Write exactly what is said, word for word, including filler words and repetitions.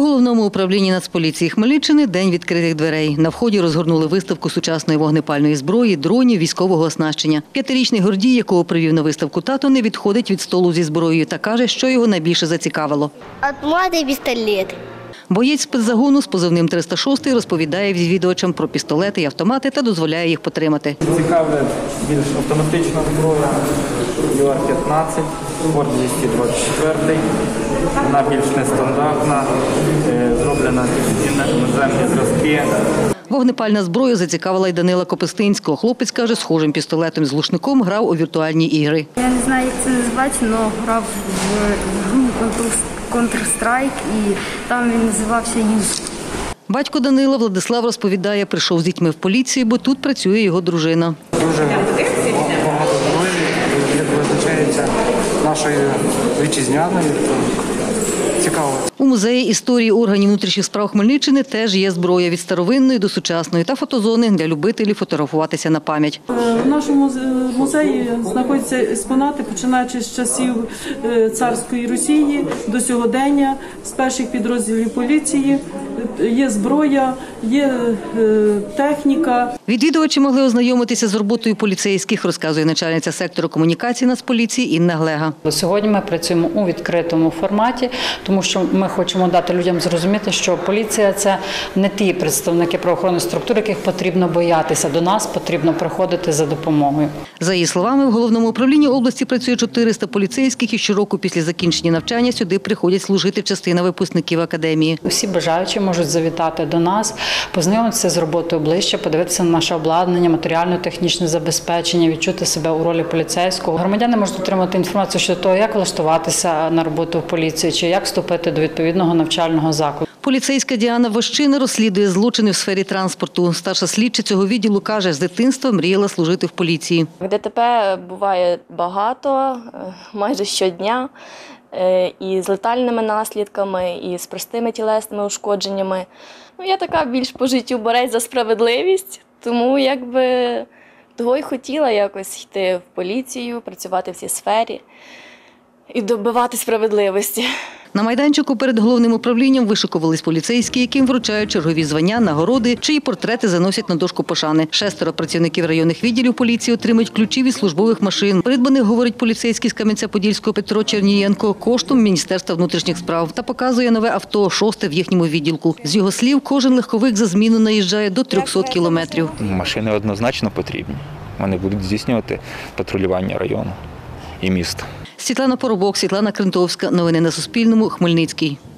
Головному управлінні Нацполіції Хмельниччини день відкритих дверей. На вході розгорнули виставку сучасної вогнепальної зброї, дронів, військового оснащення. П'ятирічний Гордій, якого привів на виставку тато, не відходить від столу зі зброєю та каже, що його найбільше зацікавило. Автомат і пістолет. Боєць спецзагону з позивним триста шостий розповідає відвідувачам про пістолети і автомати та дозволяє їх потримати. Цікаве більш автоматична зброя, ю ар п'ятнадцять, Форт двісті двадцять чотири. Вона більш нестандартна, зроблена іноземні зразки. Вогнепальна зброя зацікавила й Данила Копистинського. Хлопець каже, схожим пістолетом з глушником грав у віртуальні ігри. Я не знаю, як це називається, але грав в гру Counter-Strike і там він називався «Юз». Батько Данила, Владислав, розповідає, прийшов з дітьми в поліцію, бо тут працює його дружина. Дуже багато зброї, як визначається нашою вітчизняною. Цікаво. У музеї історії органів внутрішніх справ Хмельниччини теж є зброя від старовинної до сучасної та фотозони для любителів фотографуватися на пам'ять. В нашому музеї знаходяться експонати, починаючи з часів царської Росії до сьогодення, з перших підрозділів поліції. Є зброя, є техніка. Відвідувачі могли ознайомитися з роботою поліцейських, розказує начальниця сектору комунікації Нацполіції Інна Глега. Сьогодні ми працюємо у відкритому форматі, тому що ми хочемо дати людям зрозуміти, що поліція – це не ті представники правоохоронних структур, яких потрібно боятися. До нас потрібно приходити за допомогою. За її словами, в Головному управлінні області працює чотириста поліцейських і щороку після закінчення навчання сюди приходять служити частина випускників академії. Всі бажаючі можуть завітати до нас, познайомитися з роботою ближче, подивитися на наше обладнання, матеріально-технічне забезпечення, відчути себе у ролі поліцейського. Громадяни можуть отримати інформацію щодо того, як влаштуватися на роботу в поліції, чи як вступити до відповідного навчального закладу. Поліцейська Діана Ващина розслідує злочини в сфері транспорту. Старша слідча цього відділу каже, з дитинства мріяла служити в поліції. ДТП буває багато, майже щодня, і з летальними наслідками, і з простими тілесними ушкодженнями. Ну, я така більш по життю борець за справедливість, тому якби того й хотіла якось йти в поліцію, працювати в цій сфері і добивати справедливості. На майданчику перед головним управлінням вишикувались поліцейські, яким вручають чергові звання, нагороди, чиї портрети заносять на дошку пошани. Шестеро працівників районних відділів поліції отримують ключі від службових машин. Придбаних, говорить поліцейський з Кам'янця-Подільського Петро Чернієнко, коштом Міністерства внутрішніх справ. Та показує нове авто, шосте в їхньому відділку. З його слів, кожен легковик за зміну наїжджає до трьохсот кілометрів. Машини однозначно потрібні. Вони будуть здійснювати патрулювання району і міста. Світлана Поробок, Світлана Крентовська. Новини на Суспільному. Хмельницький.